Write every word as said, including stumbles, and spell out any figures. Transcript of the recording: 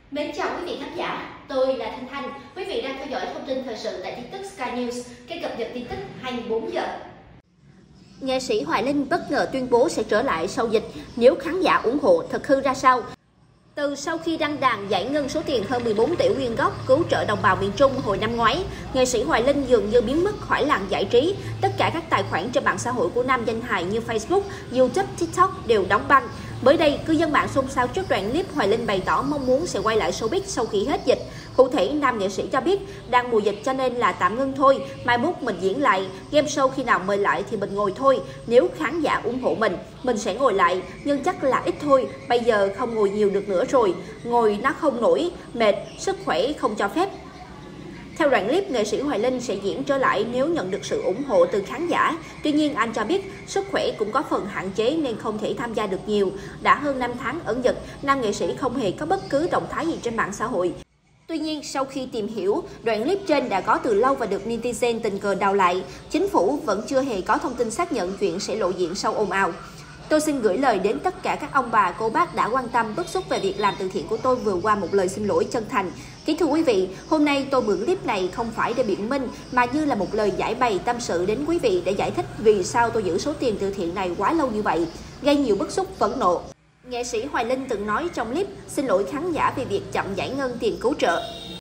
Mến chào quý vị khán giả, tôi là Thanh Thanh. Quý vị đang theo dõi thông tin thời sự tại tin tức Sky News, kênh cập nhật tin tức hai mươi bốn giờ. Nghệ sĩ Hoài Linh bất ngờ tuyên bố sẽ trở lại sau dịch nếu khán giả ủng hộ, thực hư ra sao? Từ sau khi đăng đàn giải ngân số tiền hơn mười bốn tỷ quyên góp cứu trợ đồng bào miền Trung hồi năm ngoái, nghệ sĩ Hoài Linh dường như biến mất khỏi làng giải trí. Tất cả các tài khoản trên mạng xã hội của nam danh hài như Facebook, YouTube, TikTok đều đóng băng. Mới đây, cư dân mạng xôn xao trước đoạn clip Hoài Linh bày tỏ mong muốn sẽ quay lại showbiz sau khi hết dịch. Cụ thể, nam nghệ sĩ cho biết đang mùa dịch cho nên là tạm ngưng thôi, mai mốt mình diễn lại, game show khi nào mời lại thì mình ngồi thôi. Nếu khán giả ủng hộ mình, mình sẽ ngồi lại, nhưng chắc là ít thôi, bây giờ không ngồi nhiều được nữa rồi, ngồi nó không nổi, mệt, sức khỏe không cho phép. Theo đoạn clip, nghệ sĩ Hoài Linh sẽ diễn trở lại nếu nhận được sự ủng hộ từ khán giả. Tuy nhiên, anh cho biết sức khỏe cũng có phần hạn chế nên không thể tham gia được nhiều. Đã hơn năm tháng ẩn dật, nam nghệ sĩ không hề có bất cứ động thái gì trên mạng xã hội. Tuy nhiên, sau khi tìm hiểu, đoạn clip trên đã có từ lâu và được netizen tình cờ đào lại. Chính phủ vẫn chưa hề có thông tin xác nhận chuyện sẽ lộ diện sau ồn ào. Tôi xin gửi lời đến tất cả các ông bà, cô bác đã quan tâm bức xúc về việc làm từ thiện của tôi vừa qua một lời xin lỗi chân thành. Kính thưa quý vị, hôm nay tôi mượn clip này không phải để biện minh mà như là một lời giải bày tâm sự đến quý vị để giải thích vì sao tôi giữ số tiền từ thiện này quá lâu như vậy, gây nhiều bức xúc phẫn nộ. Nghệ sĩ Hoài Linh từng nói trong clip xin lỗi khán giả về việc chậm giải ngân tiền cứu trợ.